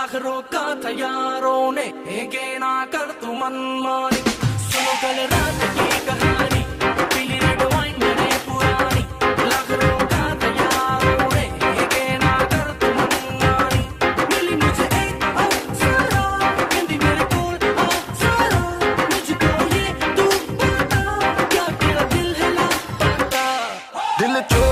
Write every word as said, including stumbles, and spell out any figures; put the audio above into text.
लाख रोका था यारों ने, के ना कर तू मनमानी। सुनो कल रात की कहानी, पीली रेड वाइन मैंने पुरानी। लाख रोका था यारों ने, के ना कर तू मनमानी। मिली मुझे एक अप्सरा, कहती मेरे कोल अप्सरा। मुझको ये तू बता, क्या तेरा दिल है लापता। दिल चोर